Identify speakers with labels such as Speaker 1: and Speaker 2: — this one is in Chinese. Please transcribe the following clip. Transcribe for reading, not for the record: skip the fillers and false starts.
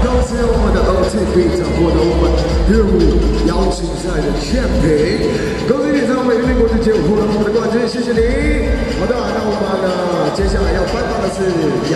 Speaker 1: 同时我们的 OTP 掌握了我们业务邀请赛的签评，恭喜你成为美丽国际街舞活动部的冠军，谢谢你。好的，那我们接下来要颁发的是。